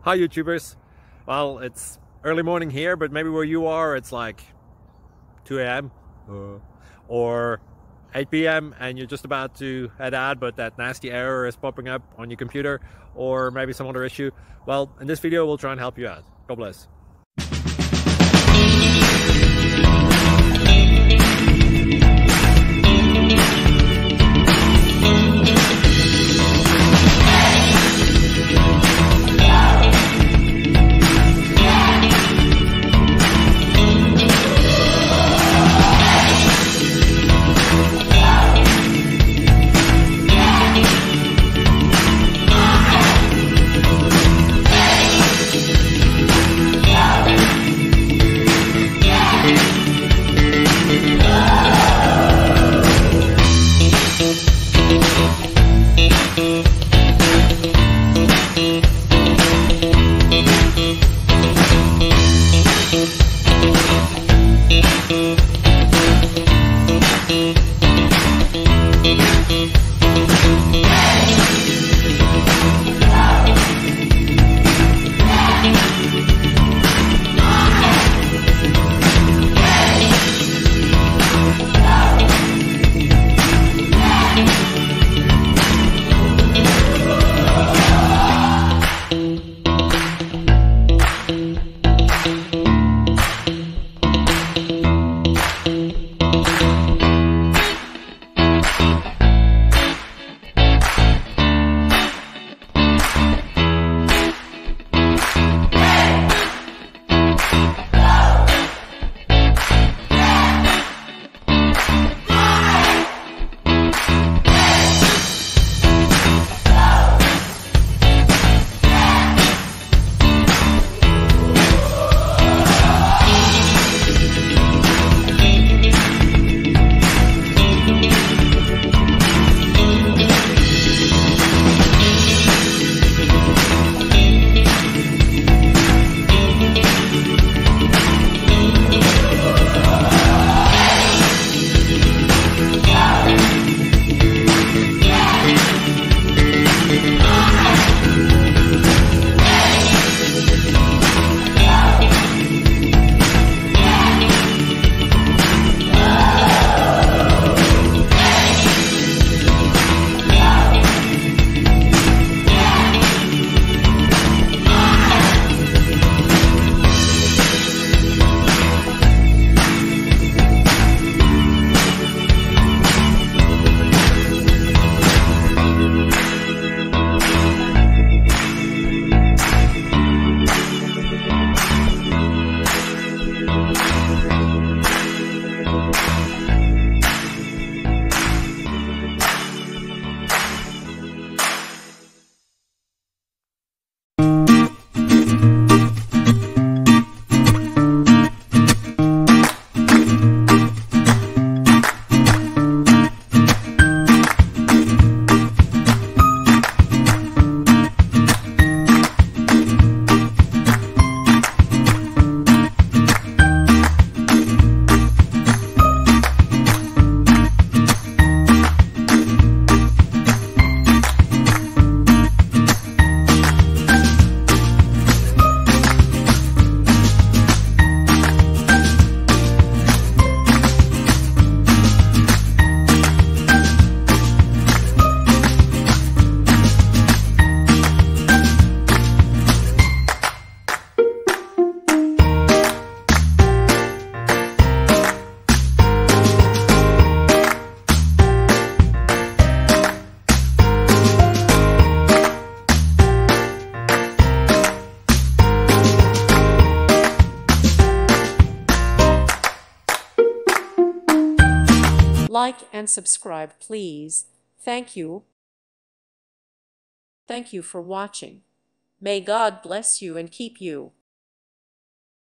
Hi YouTubers. Well, it's early morning here, but maybe where you are it's like 2 a.m. or 8 p.m. and you're just about to head out, but that nasty error is popping up on your computer, or maybe some other issue. Well, in this video we'll try and help you out. God bless. Like and subscribe, please. Thank you. Thank you for watching. May God bless you and keep you.